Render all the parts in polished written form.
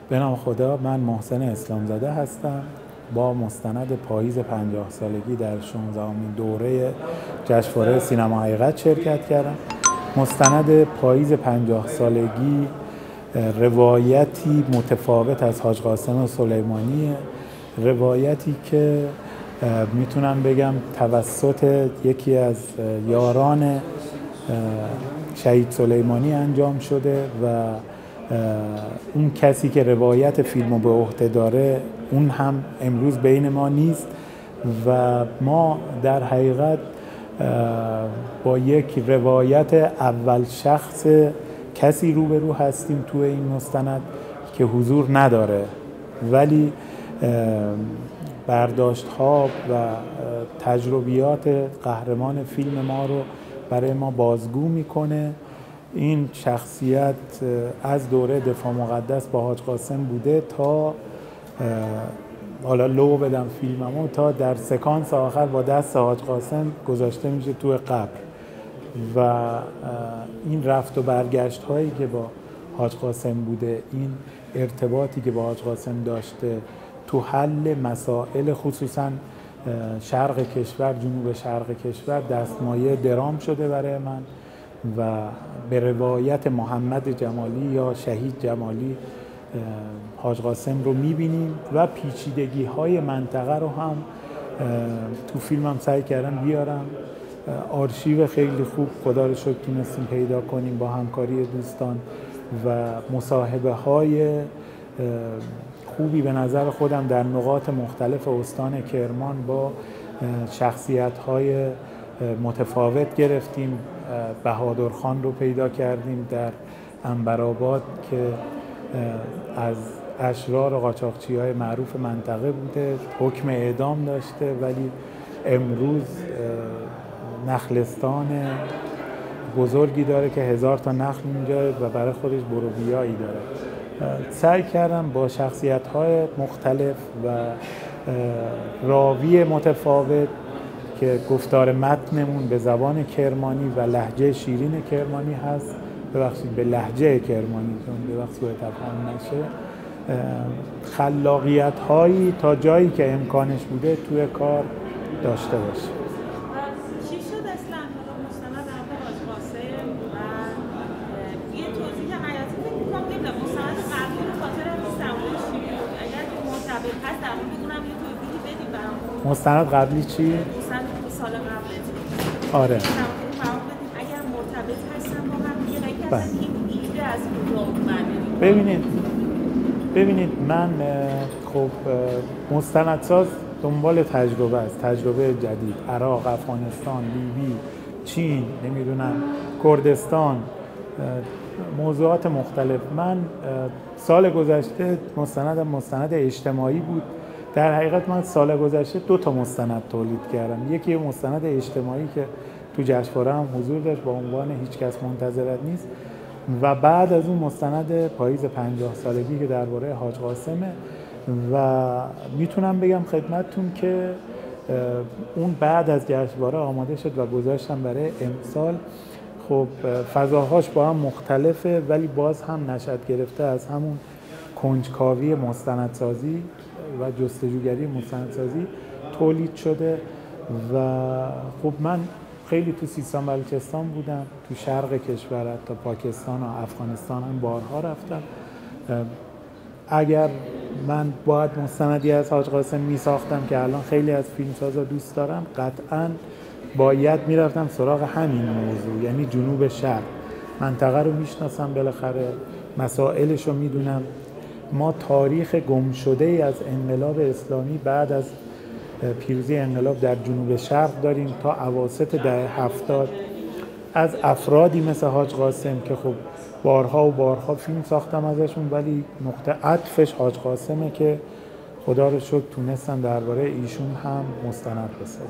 به نام خدا، من محسن اسلامزاده هستم. با مستند پاییز 50 سالگی در 16مین دوره جشنواره سینما حقیقت شرکت کردم. مستند پاییز 50 سالگی روایتی متفاوت از حاج قاسم سلیمانی، روایتی که میتونم بگم توسط یکی از یاران شهید سلیمانی انجام شده و اون کسی که روایت فیلمو به عهده داره اون هم امروز بین ما نیست و ما در حقیقت با یک روایت اول شخص کسی روبرو هستیم تو این مستند که حضور نداره، ولی برداشت ها و تجربیات قهرمان فیلم ما رو برای ما بازگو میکنه. این شخصیت از دوره دفاع مقدس با حاج قاسم بوده تا حالا لو بدم فیلممو، تا در سکانس آخر با دست حاج قاسم گذاشته میشه تو قبر و این رفت و برگشت هایی که با حاج قاسم بوده، این ارتباطی که با حاج قاسم داشته تو حل مسائل خصوصا شرق کشور، جنوب شرق کشور، دستمایه درام شده برای من و به روایت محمد جمالی یا شهید جمالی حاج قاسم رو میبینیم و پیچیدگی های منطقه رو هم تو فیلمم سعی کردم بیارم. آرشیو خیلی خوب خدا رو شکر تونستیم پیدا کنیم با همکاری دوستان و مصاحبه های خوبی به نظر خودم در نقاط مختلف استان کرمان با شخصیت های متفاوت گرفتیم. بهادر خان رو پیدا کردیم در عنبرآباد که از اشرار قاچاقچی های معروف منطقه بوده، حکم اعدام داشته ولی امروز نخلستان بزرگی داره که 1000 تا نخل اینجا و برای خودش بروبیایی داره. سعی کردم با شخصیت های مختلف و راوی متفاوت که گفتار متنمون به زبان کرمانی و لهجه شیرین کرمانی هست، ببخشید به لهجه کرمانی چون ببخشید سوء تفاهم نشه، خلاقیت هایی تا جایی که امکانش بوده توی کار داشته باشه. چی شد اصلا مستند حاج قاسم و یه توضیح حیاتی فکر می‌کنم بدم. مستند قبلی به خاطر سوال شیرین اگر مرتبط هست در اون بگونم یه توضیحی بدیم برام. مستند قبلی چی؟ مستند سال قبلی. آره. اگر مرتبط هستن با هم دیگه اگر این ایده از کجا اومد؟ ببینید من خب مستندساز دنبال تجربه است، تجربه جدید، عراق، افغانستان، لیبی، چین، نمیدونم کردستان، موضوعات مختلف. من سال گذشته مستند اجتماعی بود. در حقیقت من سال گذشته 2 تا مستند تولید کردم. یکی مستند اجتماعی که تو جشنواره هم حضور داشت با عنوان هیچ کس منتظرت نیست و بعد از اون مستند پاییز 50 سالگی که درباره حاج قاسمه و میتونم بگم خدمتتون که اون بعد از جشنواره آماده شد و گذاشتم برای امسال. خب فضاهاش با هم مختلفه ولی باز هم نشأت گرفته از همون کنجکاوی مستندسازی و جستجوگری مستندسازی تولید شده و خب من خیلی تو سیستان بلوچستان بودم، تو شرق کشور تا پاکستان و افغانستان هم بارها رفتم. اگر من باید مستندی از حاج قاسم می ساختم که الان خیلی از فیلمسازا دوست دارم، قطعاً باید میرفتم سراغ همین موضوع، یعنی جنوب شرق. منطقه رو میشناسم، بالاخره مسائلش رو میدونم. ما تاریخ گم شده ای از انقلاب اسلامی بعد از پیروزی انقلاب در جنوب شرق داریم تا اواسط دهه 70 از افرادی مثل حاج قاسم که خب بارها و بارها فیلم ساختم ازشون ولی نقطه عطفش حاج قاسمه که خدا رو شکر تونستم درباره ایشون هم مستند بسازم.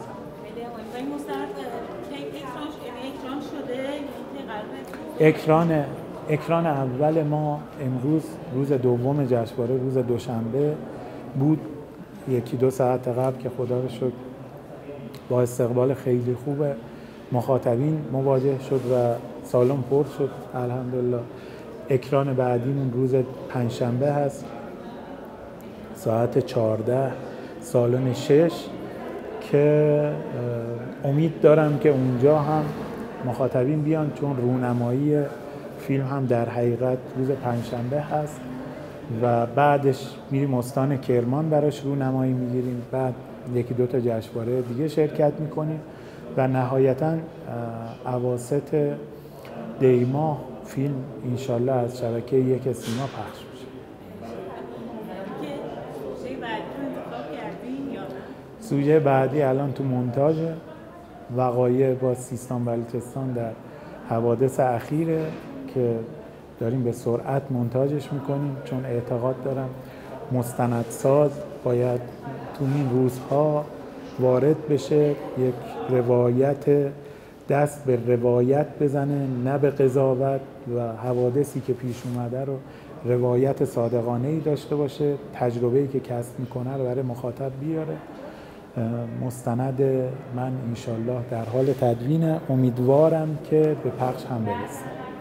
اکران اول ما امروز روز دوم جشنواره روز دوشنبه بود، 1-2 ساعت قبل که خدا رو شکر با استقبال خیلی خوب مخاطبین مواجه شد و سالن پر شد الحمدلله. اکران بعدیمون روز پنجشنبه هست ساعت 14 سالن 6 که امید دارم که اونجا هم مخاطبین بیان، چون رونمایی فیلم هم در حقیقت روز پنجشنبه هست و بعدش میریم استان کرمان براش رونمایی میگیریم، بعد یکی دو تا جشنواره دیگه شرکت میکنیم و نهایتاً اواسط دی‌ماه فیلم انشالله از شبکه یک سیما پخش میشه. سوژه بعدی الان تو مونتاژ، وقایع با سیستان بلوچستان در حوادث اخیره که داریم به سرعت مونتاژش میکنیم، چون اعتقاد دارم مستندساز باید تو این روزها وارد بشه، یک روایت دست به روایت بزنه نه به قضاوت و حوادثی که پیش اومده رو روایت صادقانه‌ای داشته باشه، تجربه‌ای که کسب میکنه رو برای مخاطب بیاره. مستند من انشالله در حال تدوینه، امیدوارم که به پخش هم برسه.